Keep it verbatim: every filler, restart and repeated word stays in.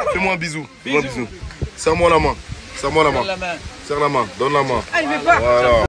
Fais-moi un bisou. Fais-moi un bisou. Serre-moi la main. Serre-moi la main. Serre la main. Donne la main. Ah, il veut pas. Voilà.